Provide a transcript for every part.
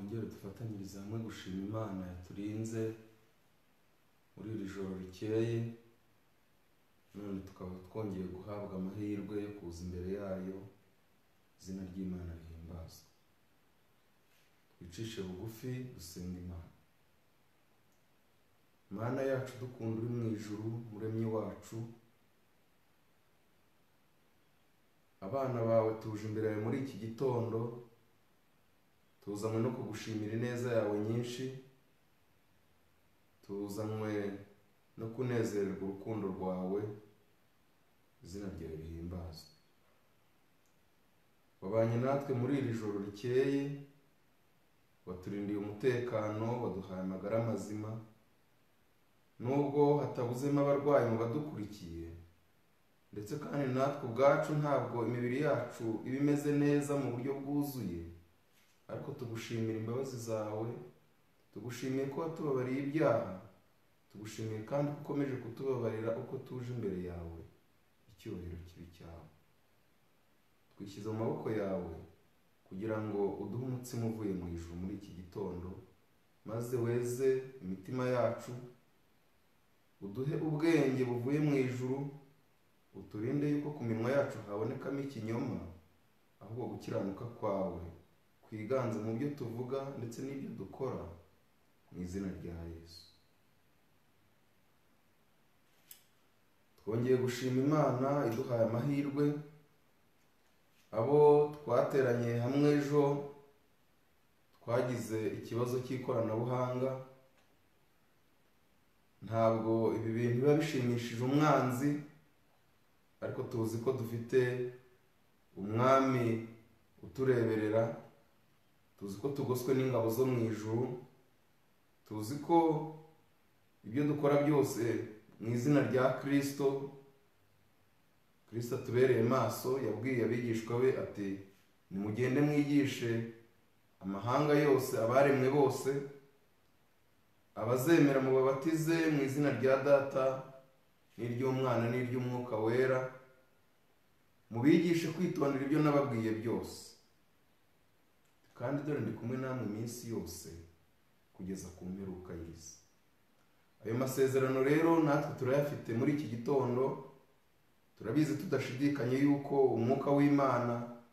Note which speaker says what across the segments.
Speaker 1: twongere dufatanyirize hamwe gushima Imana yaturinze muri iri joro rikeye, none tukaba twongeye guhabwa amahirwe yo kuza imbere yayo. Izina ry'Imana rihimbazwe. Twicishe bugufi dusenga Imana. Mana yacu dukunda uri mu ijuru, muremyi wacu, abana bawe tuje imbere yawe muri iki gitondo, tuzanywe no kugushimira ineza yawe nyinshi, tuzanywe no kunezererwa urukundo rwawe. Izina ryawe rihimbazwe. Wabanye natwe muri iri joro rikeye, waturindiye umutekano, waduhaye amagara mazima. Nubwo hatabuzemo abarwayi mu badukurikiye, ndetse kandi natwe ubwacu ntabwo imibiri yacu iba imeze neza mu buryo bwuzuye, ariko tugushimira imbabazi zawe, tugushimiye ko watubabariye ibyaha, tugushimiye kandi ko ukomeje kutubabarira uko tuje imbere yawe. Icyubahiro kibi cyawe. Twishyize mu maboko yawe kugira ngo uduhe umutsima uvuye mu ijuru muri iki gitondo, maze weze imitima yacu, uduhe ubwenge buvuye mu ijuru, uturinde yuko ku minwa yacu habonekamo ikinyoma, ahubwo gukiranuka kwawe kwiganze mu byo tuvuga ndetse n'ibyo dukora, mu izina rya Yesu. Twongeye gushima Imana iduhaye amahirwe. Abo twateranye hamwe ejo twagize ikibazo cy'ikoranabuhanga. Ntabwo ibi bintu biba bishimishije umwanzi, ariko tuzi ko dufite umwami utureberera, tuzi ko tugoswe n'ingabo zo mu ijuru, tuzi ko ibyo dukora byose mu izina rya Kristo atubereye maso. Yabwiye abigishwa be ati, nimugende mwigishe amahanga yose, abaremwe bose, abazemera mubabatize mu izina rya Data n'iry'Umwana n'iry'Umwuka wera, mubigishe kwitondera ibyo nababwiye byose, kandi dore ndi kumwe namwe iminsi yose kugeza ku mperuka y'isi. Ayo masezerano rero natwe turayafite muri iki gitondo. Turabizi tudashidikanye yuko umwuka w'Imana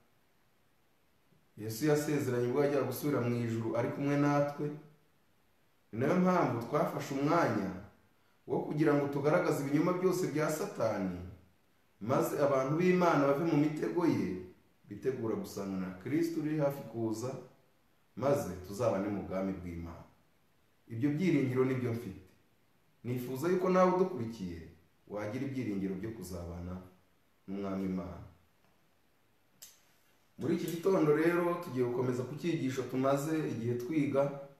Speaker 1: Yesu yasezeranye ubwo yajyaga gusubira mu ijuru ari kumwe natwe. Ni nayo mpamvu twafashe umwanya wo kugira ngo tugaragaze ibinyoma byose bya Satani, maze abantu b'Imana bave mu mitego ye, bitegura gusanga na Kristo uri hafi kuza, maze tuzabane mu bwami bw'Imana. Ibyo byiringiro nibyo mfite. Nifuza yuko nawe udukurikiye wagira ibyiringiro byo kuzabana n'umwami Imana. Muri iki gitondo rero tugiye gukomeza ku cyigisho tumaze igihe twiga.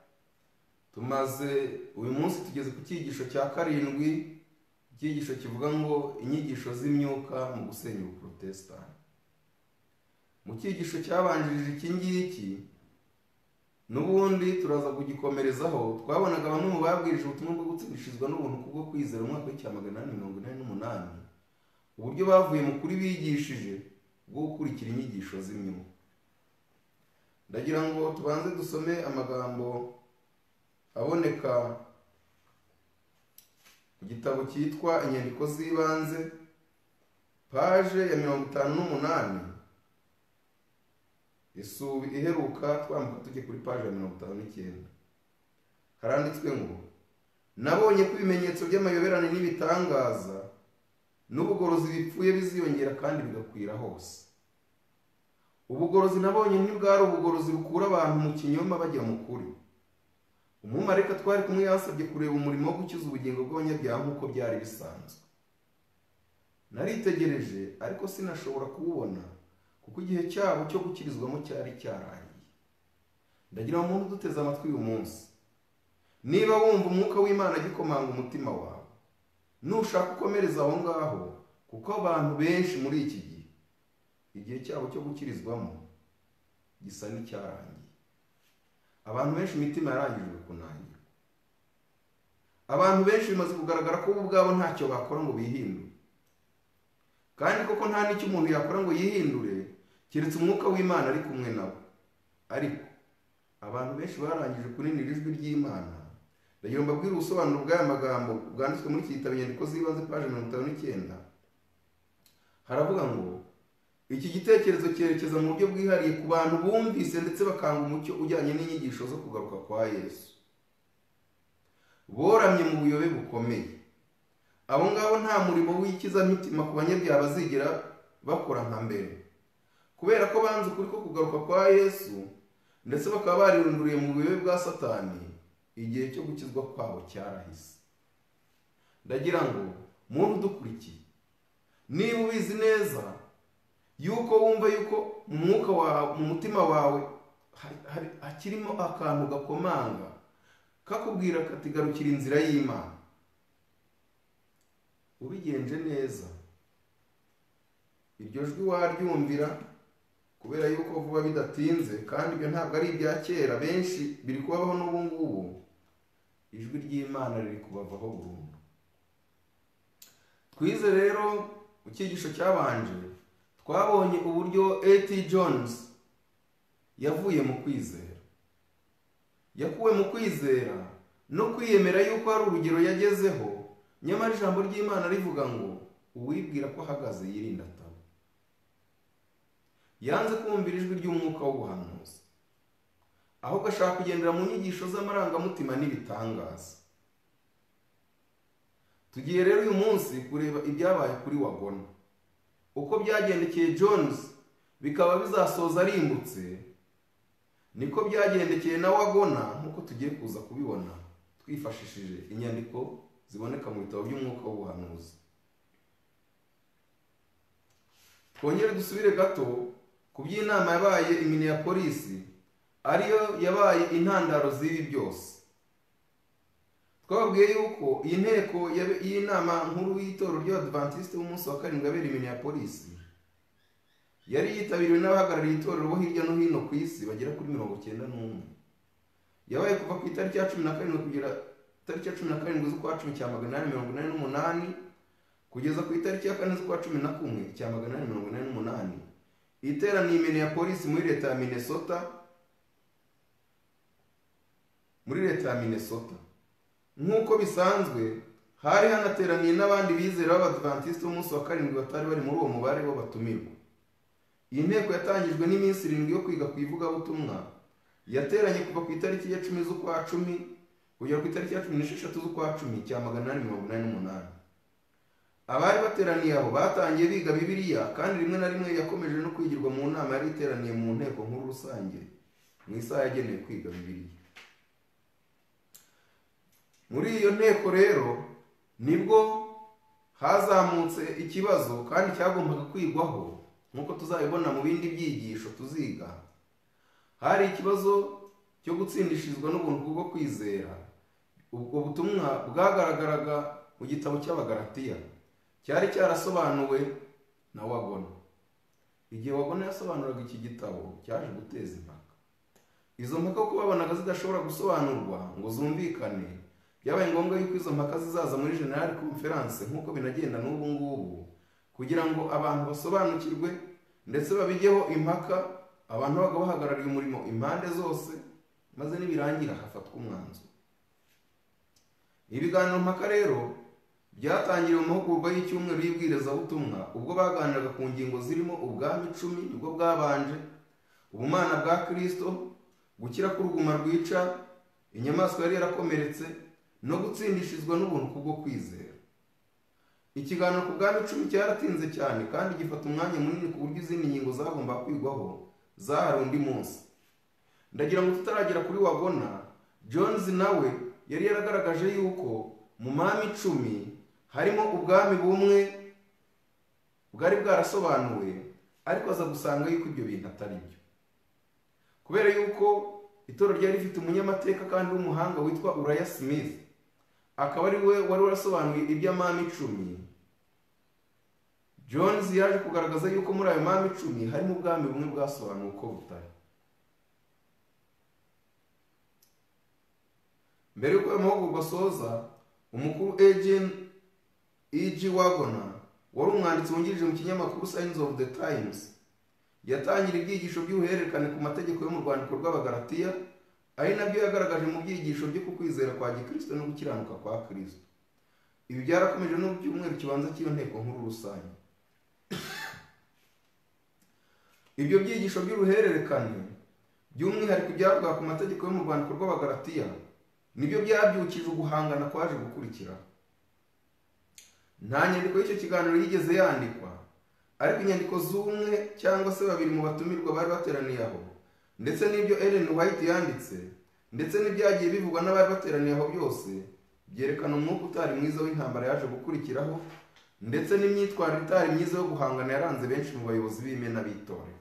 Speaker 1: Uyu munsi tugeze ku cyigisho cya 7, icyigisho kivuga ngo inyigisho z'imyuka mu gusenya ubuprotestani. Mu cyigisho cyabanjirije iki ngiki, n'ubundi turaza kugikomerezaho. Twabonaga bamwe mu babwirije ubutumwa bwo gutsindishirizwa n'ubuntu kubwo kwizera mu mwaka w'888, uburyo bavuye mu kuri bigishije bwo gukurikira inyigisho z'imyuka. Ndagira ngo tubanze dusome amagambo aboneka mu gitabo cyitwa Inyandiko z'ibanze, paje ya 58, isubi iheruka, twambuka tujye kuri paje ya 59. Haranditswe ngo, nabonye ko ibimenyetso by'amayoberane n'ibitangaza n'ubugorozi bipfuye biziyongera kandi bigakwira hose. Ubugorozi nabonye ntibwari ubugorozi bukura abantu mu kinyoma bajya mu kuri. Umumarayika twari kumwe yasabye kureba umurimo wo gukiza ubugingo bw'abanyabyaha nk'uko byari bisanzwe. Naritegereje ariko sinashobora kuwubona, kuko igihe cyabo cyo gukirizwamo cyari cyarangiye. Ndagira umuntu uduteze amatwi uyu munsi, niba wumva umwuka w'Imana agikomanga umutima wawe, nushaka ukomereza aho ngaho, kuko abantu benshi muri iki gihe igihe cyabo cyo gukirizwamo gisa n'icyarangiye. Abantu benshi imitima yarangijwe kunangira. Abantu benshi bimaze kugaragara ko ubwabo ntacyo bakora ngo bihindure, kandi koko nta n'icyo umuntu yakora ngo yihindure keretse umwuka w'Imana ari kumwe nabo. Ariko abantu benshi barangije kuninira ijwi ry'Imana. Ndagira ngo mbabwire ubusobanuro bw'aya magambo bwanditswe muri iki gitabo inyandiko z'ibanze paje 59. Haravuga ngo iki gitekerezo cyerekeza mu buryo bwihariye ku bantu bumvise ndetse bakanga umucyo ujyanye n'inyigisho zo kugaruka kwa Yesu. Boramye mu buyobe bukomeye. Abo ngabo nta murimo w'ikizamitima ku banyabyaha bazigera bakora nka mbere, kubera ko banze ukuri ko kugaruka kwa Yesu ndetse bakaba barirunduriye mu buyobe bwa Satani. Igihe cyo gukizwa kwabo cyarahise. Ndagira ngo muntu udukurikiye, niba ubizi neza yuko wumva yuko mu mwuka wawe, mu mutima wawe hakirimo akantu gakomanga kakubwira kati garukira inzira y'Imana, ubigenje neza, iryo jwi waryumvira, kubera yuko vuba bidatinze, kandi ibyo ntabwo ari ibya kera, benshi biri kubaho n'ubu ngubu. Ijwi ry'Imana riri kubavaho burundu. Twize rero mu cyigisho cyabanje, twabonye uburyo A.T. Jones yavuye mu kwizera. Yakuwe mu kwizera no kwiyemera yuko hari urugero yagezeho, nyamara ijambo ry'Imana rivuga ngo uwibwira ko ahagaze yirinda ataba. Yanze kumvira ijwi ry'umwuka w'ubuhanuzi, ahubwo ashaka kugendera mu nyigisho z'amarangamutima n'ibitangaza. Tugiye rero uyu munsi kureba ibyabaye kuri Wagona, uko byagendekeye Jones bikaba bizasoza arimbutse, niko byagendekeye na Wagona nk'uko tugiye kuza kubibona twifashishije inyandiko ziboneka mu bitabo by'umwuka w'ubuhanuzi. Twongere dusubire gato ku by'inama yabaye i Minneapolis, ariyo yabaye intandaro z'ibi byose. Twababwiye yuko iyi nteko y'inama nkuru y'itorero ry'Abadventiste b'umunsi wa karindwi yabereye i Minneapolis yari yitabiriwe n'abahagarariye itorero bo hirya no hino ku isi bagera kuri 91. Yabaye kuva ku itariki ya 17 kugera itariki ya 17 z'ukwa 10 cya 1888 kugeza ku itariki ya 4 z'ukwa 11 cya 1888. Iteraniye i Minneapolis muri leta ya Minnesota. Nk'uko bisanzwe hari hanateraniye n'abandi bizera b'Abadventiste b'umunsi wa karindwi batari bari muri uwo mubare w'abatumirwa. Iyi nteko yatangijwe n'iminsi 7 yo kwiga ku ivugabutumwa, yateranye kuva ku itariki ya 10 z'ukwa 10 kugera ku itariki ya 16 z'ukwa 10 cya 1888. Abari bateraniye aho batangiye biga Bibiliya, kandi rimwe na rimwe yakomeje no kwigirwa mu nama yari iteraniye mu nteko nkuru rusange mu isaha yagenewe kwiga Bibiliya. Muri iyo nteko rero nibwo hazamutse ikibazo kandi cyagombaga kwigwaho, nk'uko tuzabibona mu bindi byigisho tuziga. Hari ikibazo cyo gutsindishirizwa n'ubuntu bwo kwizera. Ubwo butumwa bwagaragaraga mu gitabo cy'Abagalatiya, cyari cyarasobanuwe na Wagona. Igihe Wagona yasobanuraga iki gitabo cyaje guteza impaka. Izo mpaka uko babonaga zidashobora gusobanurwa ngo zumvikane, byabaye ngombwa yuko izo mpaka zizaza muri General Conference nk'uko binagenda n'ubu ngubu, kugira ngo abantu basobanukirwe ndetse babigeho impaka, abantu baga bahagarariye umurimo impande zose, maze nibirangira hafatwa umwanzuro. Ibiganiro mpaka rero byatangiriye mu mahugurwa y'icyumweru y'ibwirizabutumwa, ubwo baganiraga ku ngingo zirimo ubwami 10 nibwo bwabanje, ubumana bwa Kristo, gukira k'uruguma rwica, inyamaswa yari yarakomeretse, no gutsindishizwa n'ubuntu kubwo kwizera. Ikiganiro ku bwami 10 cyaratinze cyane kandi gifata umwanya munini ku buryo izindi ngingo zagomba kwigwaho zahari undi munsi. Ndagira ngo tutaragera kuri Wagona, Jones nawe yari yaragaragaje yuko mu mami 10 harimo ubwami bumwe bwari bwarasobanuwe, ariko aza gusanga yuko ibyo bintu atari byo, kubera yuko itorero ryari rifite umunyamateka kandi w'umuhanga witwa Uriah Smith, akaba ari we wari warasobanuye iby'amami 10. Jones yaje kugaragaza yuko muri ayo mami 10 harimo ubwami bumwe bwasobanuwe uko butari. Mbere yuko ayo mahugurwa asoza, umukuru E.G. Wagona wari umwanditsi wungirije mu kinyamakuru Signs of the Times, yatangira ibyigisho by'ubuhererekane ku mategeko yo mu rwandiko rw'Abagalatiya, ari nabyo yagaragaje mu byigisho byo kukwizera kwa gikristo no gukiranuka kwa Kristo. Ibi byarakomeje no mu cyumweru kibanza cy'iyo nteko nkuru rusange. Ibyo byigisho by'uruhererekane by'umwihariko byavuga ku mategeko yo mu rwandiko rw'Abagalatiya nibyo byabyukije uguhangana kwaje gukurikira. Nta nyandiko y'icyo kiganiro yigeze yandikwa, ariko inyandiko z'umwe cyangwa se babiri mu batumirwa bari bateraniye aho, ndetse n'ibyo Ellen White yanditse, ndetse n'ibyagiye bivugwa n'abari bateraniye aho byose byerekana umwuka utari mwiza w'intambara yaje gukurikiraho, ndetse n'imyitwarire itari myiza yo guhangana yaranze benshi mu bayobozi b'imena b'itorero.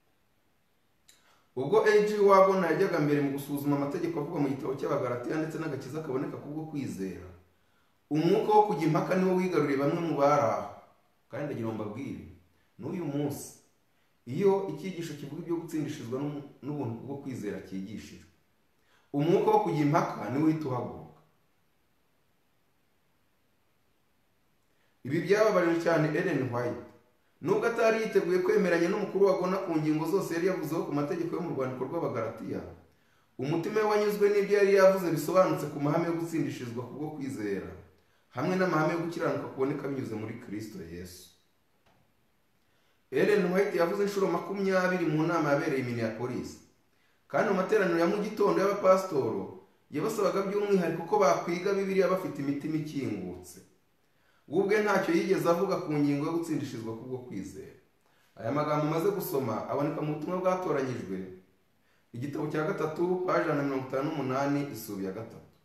Speaker 1: Ubwo A.G. Wagona yajyaga mbere mu gusuzuma amategeko avuga mu gitabo cy'Abagalatiya ndetse n'agakiza kaboneka kubwo kwizera, umwuka wo kujya impaka niwo wigaruriye bamwe mu bari aho. Kandi ndagira ngo mbabwire, n'uyu munsi iyo icyigisho kivuga ibyo gutsindishizwa n'ubuntu kubwo kwizera cyigishijwe, umwuka wo kujya impaka niwo uhita uhaguruka. Ibi byababarije cyane Ellen White, nubwo atari yiteguye kwemeranya n'umukuru wagona ku ngingo zose yari yavuzeho ku mategeko yo mu rwandiko rw'Abagalatiya. Umutima we wanyuzwe n'ibyo yari yavuze bisobanutse ku mahame yo gutsindishizwa kubwo kwizera hamwe n'amahame yo gukiranuka kuboneka binyuze muri Kristo Yesu. Ellen White yavuze inshuro 20 mu nama yabereye i Minneapolis, kandi mu materaniro ya mu gitondo y'abapastoro yabasabaga by'umwihariko ko bakwiga Bibiliya bafite imitima ikingutse. Ubwe ntacyo yigeze avuga ku ngingo yo gutsindishizwa kubwo kwizera. Aya magambo maze gusoma aboneka mu butumwa bwatoranyijwe, igitabo cya 3 paji 158 isubi ya 3.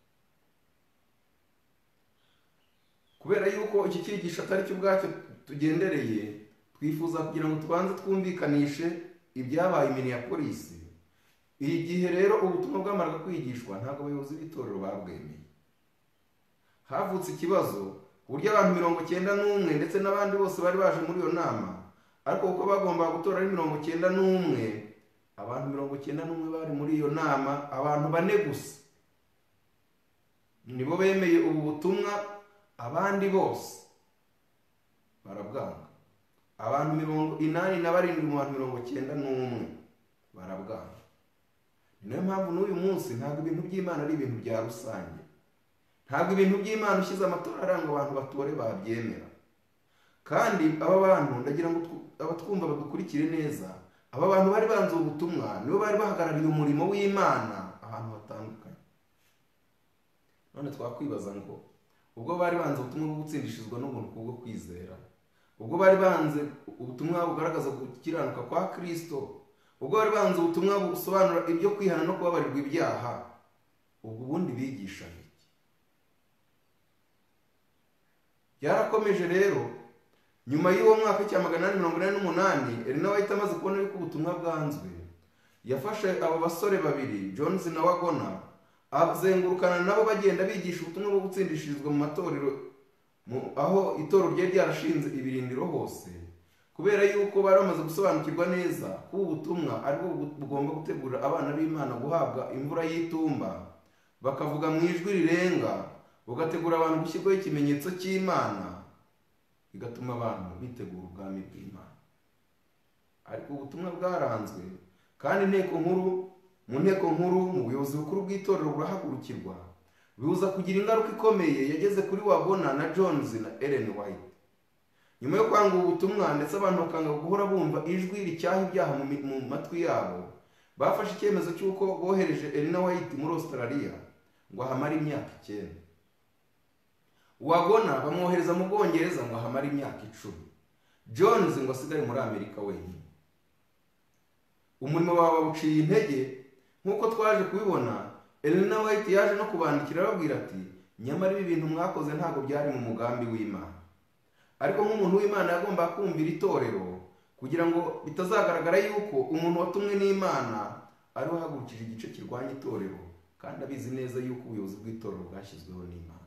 Speaker 1: Kubera yuko iki cyigisho atari cyo ubwacyo tugendereye, twifuza kugira ngo tubanze twumvikanishe ibyabaye i Minneapolis. Igihe rero ubutumwa bwamaraga kwigishwa, ntabwo abayobozi b'itorero babwemeye. Havutse ikibazo uburyo abantu 91 ndetse n'abandi bose bari baje muri iyo nama, ariko uko bagomba gutora ari 91, abantu 91 bari muri iyo nama, abantu 4 gusa nibo bemeye ubu butumwa, abandi bose barabwanga. Abantu 87 mu bantu 91 barabwanga. Niyo mpamvu n'uyu munsi ntabwo ibintu by'Imana ari ibintu bya rusange. Ntabwo ibintu by'Imana ushyize amatora aranga abantu batore babyemera. Kandi aba bantu ndagira ngo abatwumva badukurikire neza, aba bantu bari banze ubutumwa nibo bari bahagarariye umurimo w'Imana ahantu hatandukanye. None twakwibaza ngo ubwo bari banze ubutumwa bwo gutsindishizwa n'ubuntu kubwo kwizera, ubwo bari banze ubutumwa bugaragaza gukiranuka kwa Kristo, ubwo bari banze ubutumwa busobanura ibyo kwihana no kubabarirwa ibyaha, ubwo ubundi bigisha iki? Byarakomeje rero. Nyuma y'uwo mwaka cya 1888, Ellen White amaze kubona yuko ubutumwa bwanzwe, yafashe abo basore babiri, Jones na Wagona, azengurukana nabo bagenda bigisha ubutumwa bwo gutsindishirizwa mu matorero, aho itorero ryari ryarashinze ibirindiro hose, kubera yuko bari bamaze gusobanukirwa neza ko ubutumwa aribwo bugomba gutegura abana b'Imana guhabwa imvura y'itumba, bakavuga mu ijwi rirenga, bugategura abantu gushyirwaho ikimenyetso cy'Imana, bigatuma abantu bitegura ubwami bw'Imana. Ariko ubutumwa bwaranzwe, kandi mu nteko nkuru mu buyobozi bukuru bw'itorero burahagurukirwa, bibuza kugira ingaruka ikomeye yageze kuri Wagona na Jones na Ellen White. Nyuma yo kwanga ubutumwa ndetse abantu bakanga guhora bumva ijwi ricyaha ibyaha mu matwi yabo, bafashe icyemezo cy'uko bohereje Ellen White muri Australia ngo ahamare imyaka 9. Wagona bamwohereza mu Bwongereza ngo ahamare imyaka 10. Jones ngo asigare muri Amerika wenyine. Umurimo wawe uciye intege nk'uko twaje kubibona. Ellen White yaje no kubandikira ababwira ati, nyamara ibi bintu mwakoze ntabwo byari mu mugambi w'Imana. Ariko nk'umuntu w'Imana yagomba kumvira itorero kugira ngo bitazagaragara yuko umuntu watumwe n'Imana ari uhagurukije igice kirwanya itorero, kandi abizi neza yuko ubuyobozi bw'itorero bwashyizweho n'Imana.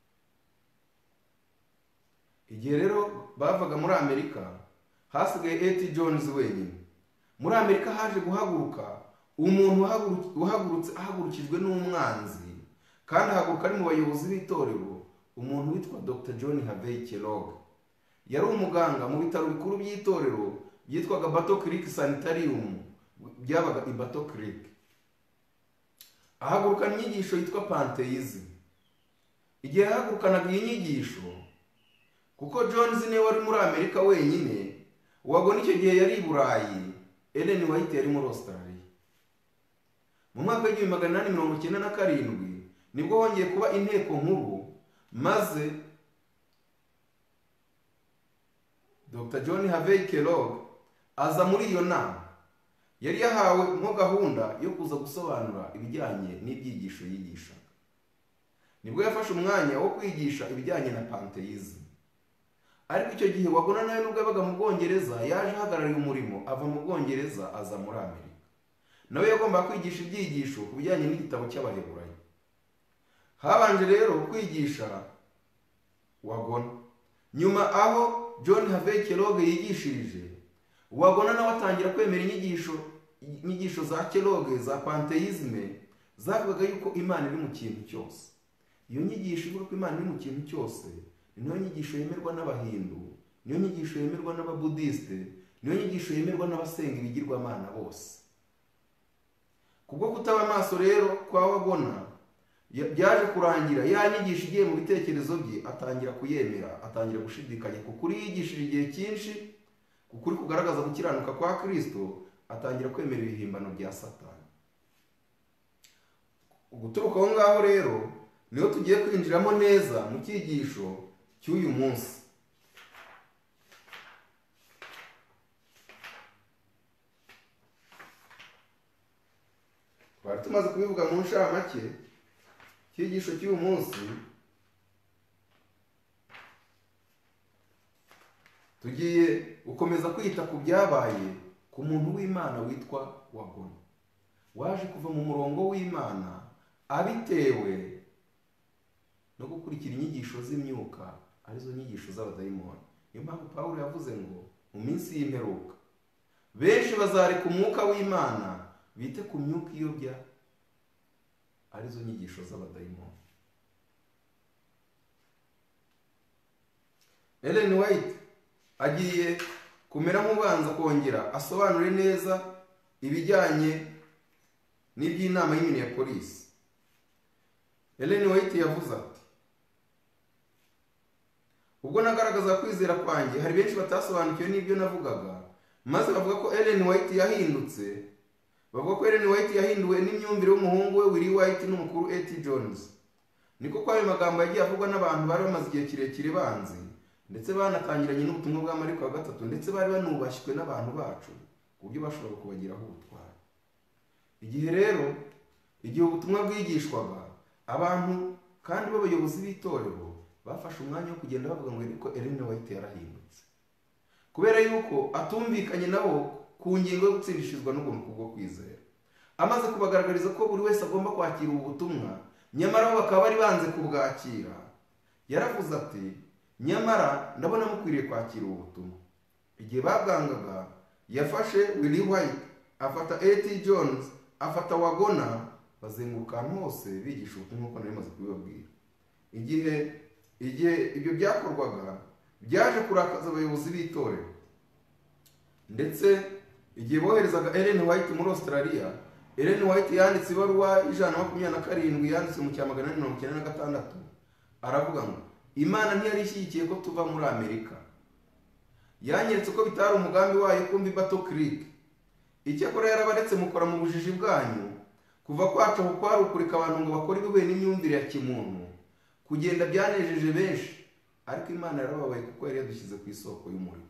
Speaker 1: Igihe rero bavaga muri Amerika, hasigaye A.T. Jones wenyine. Muri Amerika haje guhaguruka umuntu ahagurukijwe n'umwanzi, kandi ahaguruka ari mu bayobozi b'itorero, umuntu witwa Dr. John Harvey Kellogg. Yari umuganga mu bitaro bikuru by'itorero byitwaga Battle Creek Sanitarium, byabaga i Battle Creek. ahagurukana inyigisho yitwa pantheism. Igihe yahagurukanaga iyi nyigisho, kuko Jones niwe wari muri Amerika wenyine, wagona icyo gihe yari i Burayi, Ellen White yari muri Australia. Mu mwaka w'1897 nibwo hongeye kuba inteko nkuru, maze Dr. John Harvey Kellogg aza muri iyo nama. Yari yahawe mo gahunda yo kuza gusobanura ibijyanye n'ibyigisho yigishaga. Nibwo yafashe umwanya wo kwigisha ibijyanye na pantheism. Ariko icyo gihe wagona nawe nubwo yabaga mu Bwongereza, yaje ahagarariye umurimo ava mu Bwongereza aza muri Amerika. Nawe yagombaga kwigisha ibyigisho ku bijyanye n'igitabo cy'Abaheburayo. Habanje rero kwigisha wagona. Nyuma aho John Harvey Kellogg yigishirije, wagona nawe atangira kwemera inyigisho za Kellogg za pantheism zavugaga yuko Imana iri mu kintu cyose. Iyo nyigisho ivuga ko Imana iri mu kintu cyose, niyo nyigisho yemerwa n'Abahindu, niyo nyigisho yemerwa n'Ababudiste, niyo nyigisho yemerwa n'abasenga ibigirwamana bose. Kubwo kutaba amaso rero kwa wagona, byaje kurangira ya nyigisho igiye mu bitekerezo bye atangira kuyemera, atangira gushidikanya ku kuri yigishije igihe cyinshi, ku kuri kugaragaza gukiranuka kwa Kristo, atangira kwemera ibihimbano bya Satani. Uguturuka aho ngaho rero niho tugiye kwinjiramo neza mu cyigisho cy'uyu munsi. Twari tumaze kubivuga mu nshamake. Icyigisho cy'uyu munsi tugiye gukomeza kwita ku byabaye ku muntu w'Imana witwa wagona, waje kuva mu murongo w'Imana abitewe no gukurikira inyigisho z'imyuka, arizo nyigisho z'abadayimoni. Niyo mpamvu Pawulo yavuze ngo mu minsi y'imperuka benshi bazareka umwuka w'Imana bite ku myuka iyobya, arizo nyigisho z'abadayimoni. Ellen White agiye kumera nk'ubanza kongera asobanure neza ibijyanye n'iby'inama y'Minneapolis. Ellen White yavuze ati, ubwo nagaragaza kwizera kwanjye, hari benshi batasobanukiwe n'ibyo navugaga, maze bavuga ko Ellen White yahindutse. Bavuga ko Ellen White yahinduwe n'imyumvire y'umuhungu we Willie White n'umukuru A.T. Jones. Niko kwa ayo magambo yagiye avugwa n'abantu bari bamaze igihe kirekire banzi, ndetse banatangiranye n'ubutumwa bwa Mariko wa gatatu, ndetse bari banubashywe n'abantu bacu ku buryo bashobora kubagiraho ubutwari. Igihe ubutumwa bwigishwaga, abantu kandi b'abayobozi b'itorero bafashe umwanya wo kugenda bavuga ngo ariko Ellen White yarahindutse, kubera yuko atumvikanye nabo ku ngingo yo gutsindishirizwa n'ubuntu kubwo kwizera. Amaze kubagaragariza ko buri wese agomba kwakira ubu butumwa, nyamara bo bakaba bari banze kubwakira, yaravuze ati, nyamara ndabona mukwiriye kwakira ubu butumwa. Igihe babwangaga, yafashe Willie White, afata A.T. Jones, afata wagona, bazenguruka ahantu hose bigisha ubutumwa uko nari maze kubibabwira. Igihe ibyo byakorwaga, byaje kurakaza abayobozi b'itorero, ndetse igihe boherezaga Ellen White muri Australia, Ellen White yanditse ibaruwa 127 yanditse mu cya 1896, aravuga ngo Imana ntiyari ishyigikiye ko tuva muri Amerika. Yanyeretse ko bitari umugambi wayo kumva Battle Creek. Icyakora yarabaretse mukora mu bujiji bwanyu, kuva kwacu aho kwari ukureka abantu ngo bakore ibihuye n'imyumvire ya kimuntu, kugenda byanejeje benshi, ariko Imana yarababaye kuko yari yadushyize ku isoko y'umuriro.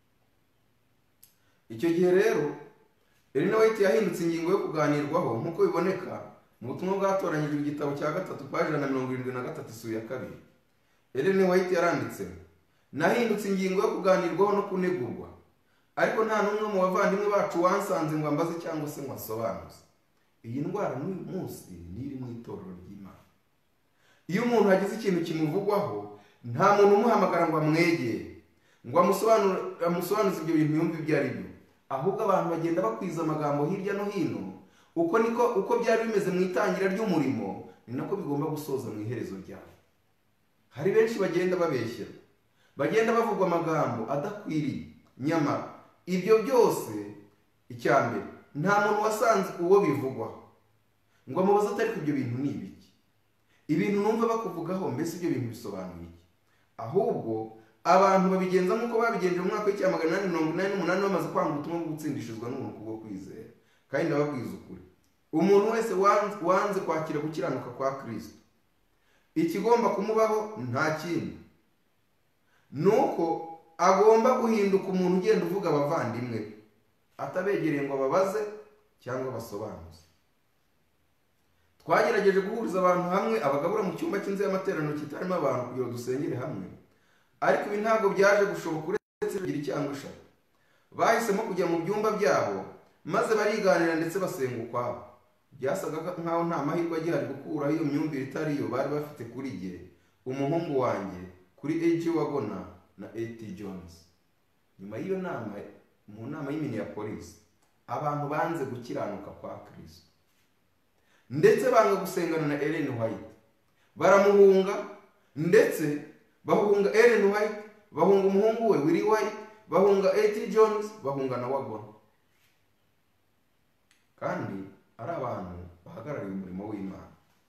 Speaker 1: Icyo gihe rero Ellen White yahindutse ingingo yo kuganirwaho nk'uko biboneka mu butumwa bwatoranyijwe igitabo cya 3 paji 173 isuye ya 2. Ellen White yaranditse, nahindutse ingingo yo kuganirwaho no kunegurwa, ariko nta n'umwe mu bavandimwe bacu wansanze ngo ambaze cyangwa se ngo asobanuze. Iyi ndwara n'uyu munsi niri mu itorero ry'Imana. Iyo umuntu hagize ikintu kimuvugwaho, nta muntu umuhamagara ngo amwegere ngo amusobanuze ibyo bintu yumva ibyo ari byo, ahubwo abantu bagenda bakwiza amagambo hirya no hino. Uko byari bimeze mu itangira ry'umurimo, ni nako bigomba gusoza mu iherezo ryawo. Hari benshi bagenda babeshyera, bagenda bavugwa amagambo adakwiriye, nyamara ibyo byose, icyambere, nta muntu wasanze uwo bivugwaho. ngo amubaze atari ibyo bintu ni ibiki, ibintu numva bakuvugaho mbese ibyo bintu bisobanuye iki? Ahubwo abantu babigenza nk'uko babigenje mu mwaka w'icya 888 bamaze kwanga ubutumwa bwo gutsindishizwa n'ubuntu kubwo kwizera. Kandi ndababwiza ukuri, umuntu wese wanze kwakira gukiranuka kwa Kristo, ikigomba kumubaho nta kindi nuko agomba guhinduka umuntu ugenda uvuga abavandimwe, atabegereye ngo ababaze cyangwa basobanuze. Twagerageje guhuriza abantu hamwe, abagabura mu cyumba cy'inzu y'amateraniro kitarimo abantu kugira ngo dusengere hamwe, ariko ibi ntabwo byaje gushoboka uretse kugira icyangwa eshatu. Bahisemo kujya mu byumba byabo maze bariganira ndetse basenga ukwabo. Byasaga nkaho nta mahirwe agihari gukuraho iyo myumvire itari yo bari bafite kuri jye, umuhungu wanjye, kuri A.G. Wagona na A.T. Jones. Nyuma y'iyo nama, mu nama y'Minneapolis, abantu banze gukiranuka kwa Kristo ndetse banga gusengana na Ellen White, baramuhunga ndetse bahunga Ellen White, bahunga umuhungu we Willie White, bahunga A.T. Jones, bahunga na Wagona. Kandi ari abantu bahagarariye umurimo w'Imana.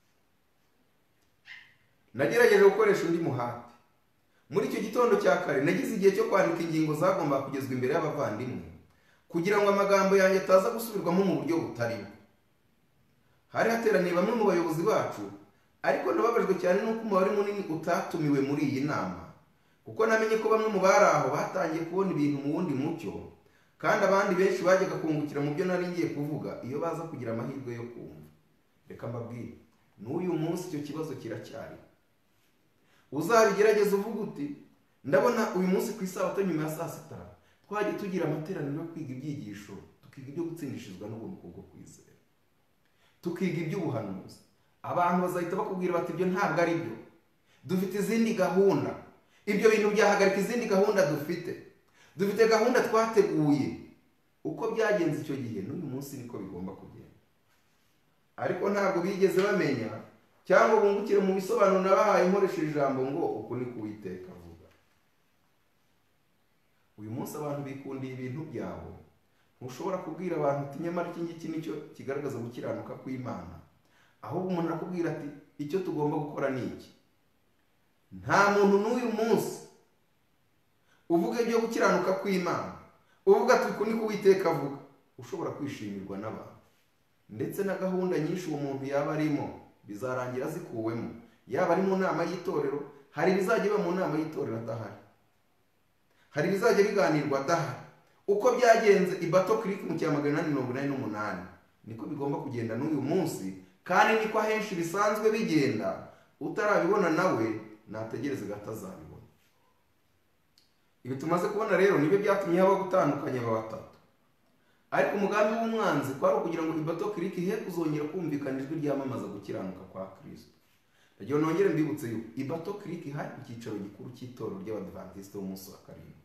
Speaker 1: Nagerageje gukoresha undi muhati. Muri icyo gitondo cya kare nagize igihe cyo kwandika ingingo zagomba kugezwa imbere y'abavandimwe kugira ngo amagambo yanjye ataza gusubirwamo mu buryo butari bwo. Hari hateraniye bamwe mu bayobozi bacu, ariko nababajwe cyane n'uko umubare munini utatumiwe muri iyi nama, kuko namenye ko bamwe mu bari aho batangiye kubona ibintu mu wundi mucyo, kandi abandi benshi bajyaga kungukira mu byo nari ngiye kuvuga iyo baza kugira amahirwe yo kumva. Reka mbabwire, n'uyu munsi icyo kibazo kiracyari. Uzabigerageza uvuga uti, ndabona uyu munsi ku isabato nyuma ya saa sita twajya tugira amateraniro yo kwiga ibyigisho, tukiga ibyo gutsindishizwa n'ubuntu kubwo kwizera, tukiga iby'ubuhanuzi. Abantu bazahita bakubwira bati ibyo ntabwo ari byo, dufite izindi gahunda, ibyo bintu byahagarika izindi gahunda dufite gahunda twateguye. Uko byagenze icyo gihe n'uyu munsi niko bigomba kugenda, ariko ntabwo bigeze bamenya cyangwa bungukire mu bisobanuro nabahaye nkoresheje ijambo ngo uku ni Uwiteka avuga. Uyu munsi abantu bikundiye ibintu byabo. Ntushobora kubwira abantu uti nyamara iki ngiki nicyo kigaragaza gukiranuka kw'Imana, ahubwo umuntu arakubwira ati icyo tugomba gukora ni iki. Nta muntu n'uyu munsi uvuga ibyo gukiranuka kw'Imana, uvuga ati uku ni Uwiteka avuga, ushobora kwishimirwa n'abantu. Ndetse na gahunda nyinshi uwo muntu yaba arimo bizarangira zikuwemo. Yaba ari mu nama y'itorero, hari ibizajya biba mu nama y'itorero adahari, hari ibizajya biganirwa adahari. Uko byagenze i Battle Creek mu cya 888 niko bigomba kugenda n'uyu munsi, kandi niko ahenshi bisanzwe bigenda. Utarabibona nawe nategereze gatazabibona. Ibi tumaze kubona rero nibyo byatumye haba gutandukanya aba batatu. Ariko umugambi w'umwanzi kwari kugira ngo i Battle Creek he kuzongera kumvikana ijwi ryamamaza gukiranuka kwa Kristo. Ndagiye nongere mbibutse yuko i Battle Creek hari icyicaro gikuru cy'itorero ry'Abadventiste b'umunsi wa karindwi.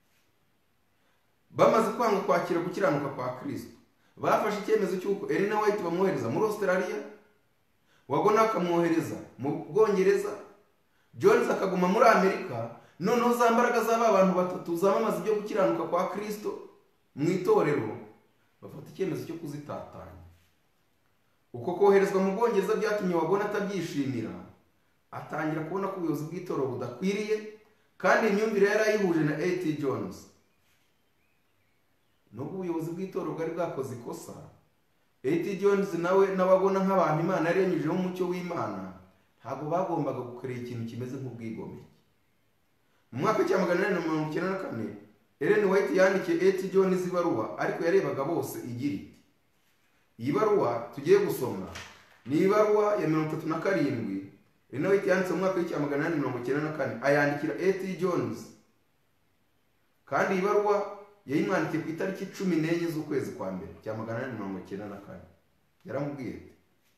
Speaker 1: Bamaze kwanga kwakira gukiranuka kwa Kristo, bafashe icyemezo cy'uko Ellen White bamwohereza muri Australia, Wagona akamwohereza mu Bwongereza, Jones akaguma muri Amerika. Noneho za mbaraga z'aba bantu batatu zamamaza ibyo gukiranuka kwa Kristo mu itorero bafata icyemezo cyo kuzitatanya. Uko koherezwa mu Bwongereza byatumye Wagona atabyishimira, atangira kubona ko ubuyobozi bw'itorero budakwiriye, kandi imyumvire yari ayihuje na A.T. Jones. Nubwo ubuyobozi bw'itorero bwari bwakoze ikosa, A.T. Jones nawe n'ababona nk'abantu Imana yari yanyujeho umucyo w'Imana, ntabwo bagombaga gukorera ikintu kimeze nk'ubwigomeke. Mu mwaka wa 1894 Ellen White yandikiye A.T. Jones ibaruwa, ariko yarebaga bose igira iti. Iyi baruwa tugiye gusoma ni ibaruwa ya 37 Ellen White yanditse mu mwaka wa 1894 ayandikira A.T. Jones, kandi iyi baruwa yayimwandikiye ku itariki 14 z'ukwezi kwa mbere cya 1894. Yaramubwiye ati,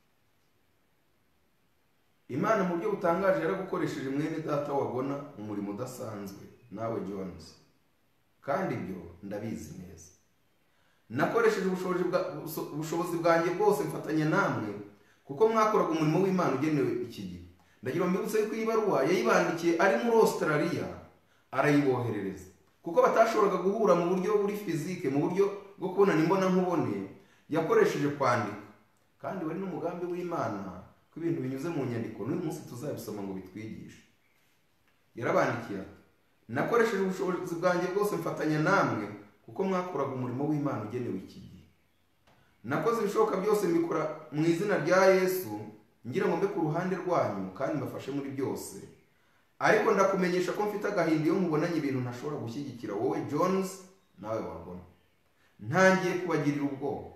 Speaker 1: Imana mu buryo butangaje yaragukoresheje mwene data Wagona umurimo udasanzwe nawe Jones, kandi ibyo ndabizi neza. Nakoresheje ubushobozi bwanjye bwose mfatanya namwe, kuko mwakoraga umurimo w'Imana ugenewe iki gihe. Ndagira mbibutse ko iyi baruwa yayibandikiye ari muri Australia, arayiboherereza kuko batashoboraga guhura mu buryo buri fizike, mu buryo bwo kubonana imbona nkubone. Yakoresheje kwandika, kandi wari n'umugambi w'Imana ko ibintu binyuze mu nyandiko n'uyu munsi tuzabisoma ngo bitwigishe. Yarabandikiye ati, nakoresheje ubushobozi bwanjye bwose mfatanya namwe kuko mwakoraga umurimo w'Imana ugenewe iki gihe. Nakoze ibishoboka byose mbikora mu izina rya Yesu ngira ngo mbe ku ruhande rwanyu kandi mbafashe muri byose. Ariko ndakumenyesha ko mfite agahinda iyo mubonanye ibintu ntashobora gushyigikira wowe Jones nawe wabona. Ntangiye kubagirira ubwoba.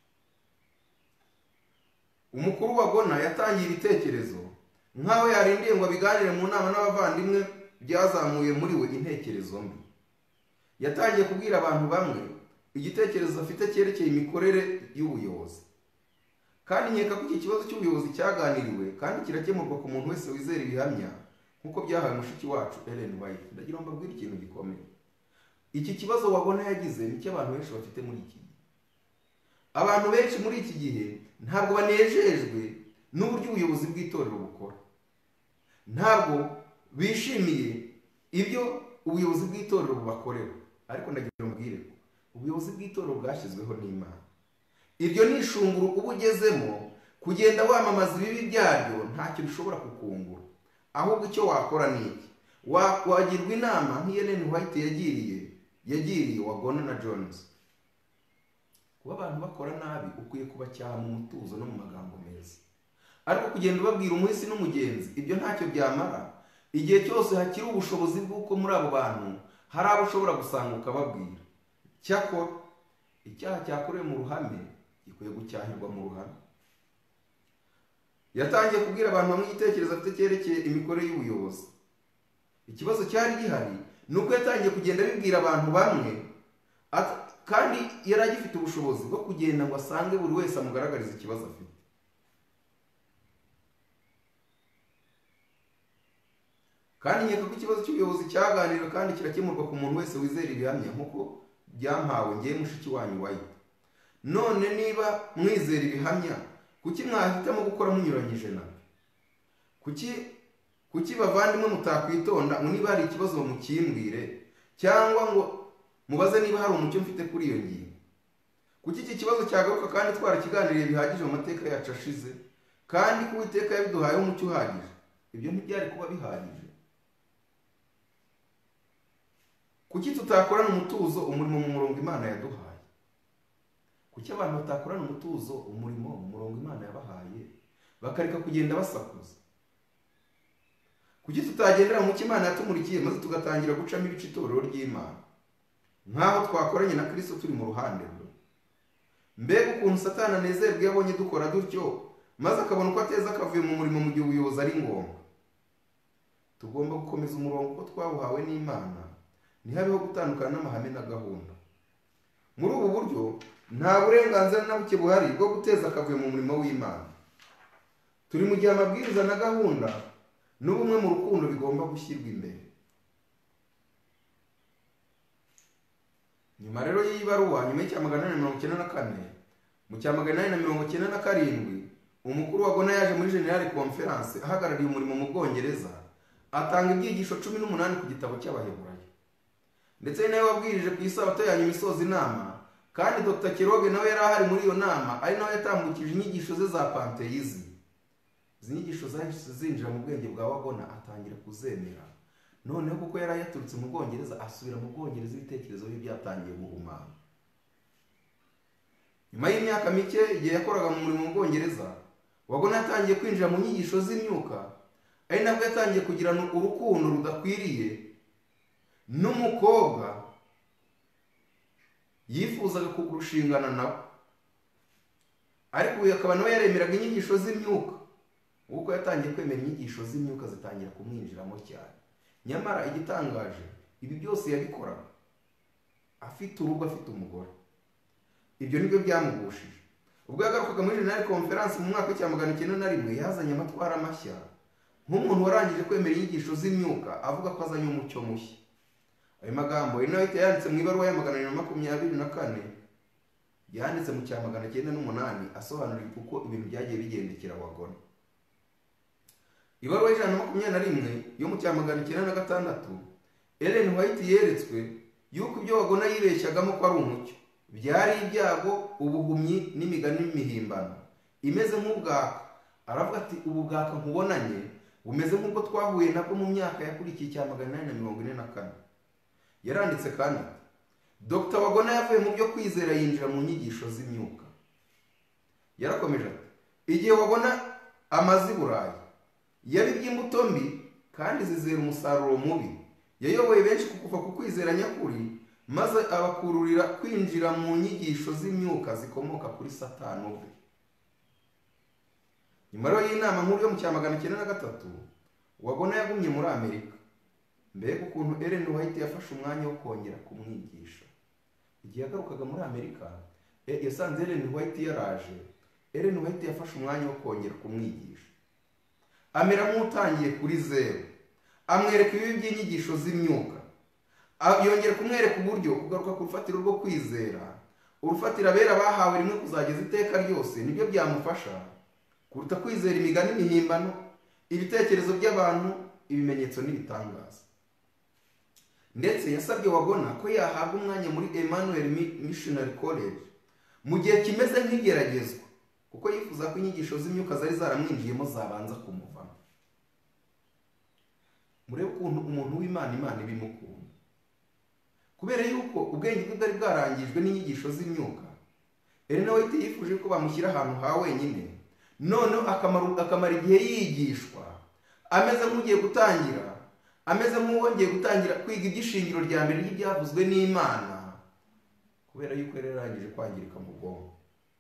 Speaker 1: Umukuru wabona yatangiye ibitekerezo nkaho yarindiye ngo abiganire mu nama n'abavandimwe byazamuye muri we intekerezo mbi. Yatangiye kubwira abantu bamwe igitekerezo afite cyerekeye imikorere y'ubuyobozi. Kandi nkeka ko iki kibazo cy'ubuyobozi cyaganiriwe kandi kirakemurwa ku muntu wese wizera ibihamya nkuko byahawe mushiki wacu Ellen White. Ndagira ngo mbabwire ikintu gikomeye. Iki kibazo wabona yagize ni cy'abantu benshi bafite muri iki gihe. Abantu benshi muri iki gihe ntabwo banejejwe n'uburyo ubuyobozi bw'itorero bukora. Ntabwo bishimiye ibyo ubuyobozi bw'itorero bubakorera. Ariko ndagira ngo mbwire ko ubuyobozi bw'itorero bwashyizweho n'Imana. Iryo ni ishunguru uba ugezemo, kugenda wamamaza ibibi byaryo ntacyo bishobora kukungura. Ahubwo icyo wakora ni iki? Wagirwa inama nk'Ellen White yagiriye Wagona na Jones. Kuba abantu bakora nabi ukwiye kubacyaha mu mutuzo no mu magambo meza. Ariko kugenda ubabwira umuhisi n'umugenzi ibyo ntacyo byamara. Igihe cyose hakiri ubushobozi bw'uko muri abo bantu hari abo ushobora gusanga ukababwira. Cyakora icyaha cyakorewe mu ruhame gikwiye gucyahirwa mu ruhame. Yatangiye kubwira abantu bamwe igitekerezo afite cyerekeye imikorere y'ubuyobozi. Ikibazo cyari gihari nuko yatangiye kugenda abibwira abantu bamwe kandi yari agifite ubushobozi bwo kugenda ngo asange buri wese amugaragariza ikibazo afite. Kandi nkeka ko ikibazo cy'ubuyobozi cyaganiriwe kandi kirakemurwa ku muntu wese wizera ibihamya nkuko byampawe ngiye mushiki wanyu White. None niba mwizera ibihamya kuki mwahitamo gukora munyuranyije nawe? Kuki bavandimwe mutakwitonda ngo niba hari ikibazo mukimbwire cyangwa ngo mubaze niba hari umucyo mfite kuri iyo ngingo? Kuki iki kibazo cyagaruka kandi twarakiganiriye bihagije mu mateka yacu ashize kandi ko Uwiteka yabiduhayeho umucyo uhagije? Ibyo ntibyari kuba bihagije. Kuki tutakorana umutuzo umurimo mu murongo Imana yaduhaye? Kuki abantu batakorana umutuzo umurimo mu murongo Imana yabahaye bakareka kugenda basakuza? Kuki tutagendera mu cyo Imana yatumurikiye maze tugatangira gucamo ibice itorero ry'Imana nkaho twakoranye na Kristo turi mu ruhande rwe? Mbega ukuntu Satani anezerwa iyo abonye dukora dutyo maze akabona uko ateza akavuye mu murimo mu gihe ubuyobozi ari ngombwa. Tugomba gukomeza umurongo uko twawuhawe n'Imana, ntihabeho gutandukana n'amahame na gahunda. Muri ubu buryo nta burenganzira na buke buhari bwo guteza akavuye mu murimo w'Imana. Turi mu gihe amabwiriza na gahunda n'ubumwe mu rukundo bigomba gushyirwa imbere. Nyuma rero y'iyi baruwa, nyuma y'icya 894, mu cya 897 umukuru wa Gona yaje muri General Conference ahagarariye umurimo mu Bwongereza atanga ibyigisho 18 ku gitabo cy'Abaheburayo. Ndetse nawe wabwirije ku isabato ya nyuma isoza inama, kandi Dr. Kiroge nawe yari ahari muri iyo nama, ari nawe yatambukije inyigisho ze za pantheism. Izi nyigisho zahise zinjira mu bwenge bwa Wagona atangira kuzemera. Noneho kuko yari yaturutse mu Bwongereza asubira mu Bwongereza ibitekerezo bye byatangiye guhumana. Nyuma y'imyaka mike igihe yakoraga mu murimo mu Bwongereza, Wagona yatangiye kwinjira mu nyigisho z'imyuka, ari nabwo yatangiye kugirana urukundo rudakwiriye n'umukobwa yifuzaga kugurushingana nawe. Ariko uyu akaba nawe yaremeraga inyigisho z'imyuka. Uko yatangiye kwemera inyigisho z'imyuka zitangira kumwinjiramo cyane. Nyamara igitangaje, ibi byose yabikoraga afite urugo, afite umugore. Ibyo nibyo byamugushije. Ubwo yagarukaga muri General Conference mu mwaka wa 1901 yazanye amatwara mashya nk'umuntu warangije kwemera inyigisho z'imyuka, avuga ko azanye umucyo mushya. Ayo magambo Ellen yanditse mu ibaruwa ya 824 yanditse mu cya 908 asobanura uko ibintu byagiye bigendekera Wagona. Ibaruwa y'ijana na 21 yo mu cya 906 Ellen White yeretswe yuko ibyo Wagona yibeshyagamo ko ari umucyo byari ibyago, ubuhumyi n'imigani n'imihimbano. imeze nk'ubwaka. Aravuga ati ubu bwaka nkubonanye bumeze nk'ubwo twahuye nabwo mu myaka yakurikiye cya 1844. Yaranditse kandi ati Dr. Wagona yavuye mu byo kwizera yinjira mu nyigisho z'imyuka. Yarakomeje ati igihe Wagona amaze i Burayi yabibye imbuto mbi kandi zizera umusaruro mubi. Yayoboye benshi kuva ku kwizera nyakuri maze abakururira kwinjira mu nyigisho z'imyuka zikomoka kuri Satani ubwe. Nyuma rero y'inama nkuru yo mu cya 1903 Wagona yagumye muri Amerika. Mbega ukuntu Ellen White yafashe umwanya wo kongera kumwigisha. Igihe yagarukaga muri Amerika yasanze Ellen White yaraje. Ellen White yafashe umwanya wo kongera kumwigisha. Amera nk'utangiye kuri zero. Amwereka ibibi by'inyigisho z'imyuka. Yongera kumwereka uburyo kugaruka ku rufatiro rwo kwizera. Urufatira abera bahawe rimwe kuzageza iteka ryose nibyo byamufasha kuruta kwizera imigani imihimbano, ibitekerezo by'abantu, ibimenyetso n'ibitangaza. Ndetse yasabye Wagona ko yahabwa umwanya muri Emmanuel Missionary College mu gihe kimeze nk'igeragezwa, kuko yifuza ko inyigisho z'imyuka zari zaramwinjiyemo zabanza kumuvamo. Murebe ukuntu umuntu w'Imana ibimukunda. Kubera yuko ubwenge bwe bwari bwarangijwe n'inyigisho z'imyuka, Ellen White yifuje ko bamushyira ahantu ha wenyine, none akamara igihe yigishwa ameze nk'ugiye gutangira, ameze nk'uwongeye gutangira kwiga iby'ishingiro rya mbere ry'ibyavuzwe n'Imana, kubera yuko yari yarangije kwangirika mu bwonko.